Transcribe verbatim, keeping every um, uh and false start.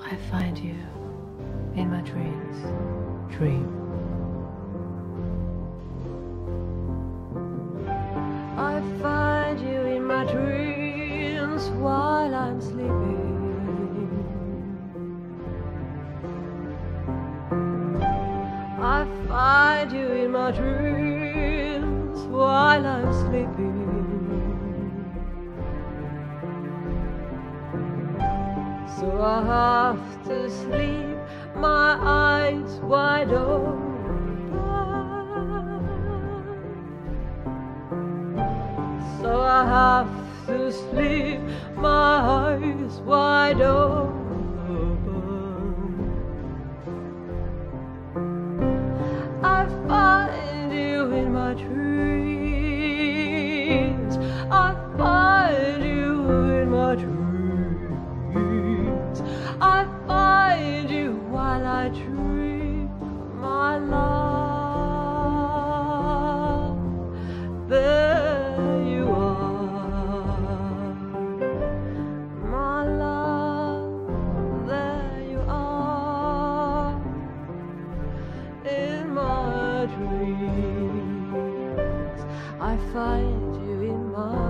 I find you in my dreams. Dream. I find you in my dreams while I'm sleeping. I find you in my dreams while I'm sleeping. So I have to sleep, my eyes wide open. So I have to sleep, my eyes wide open. I find you in my dreams. I find you in my dreams. I find you while I dream, my love. There you are, my love. There you are, in my dreams. I find you in my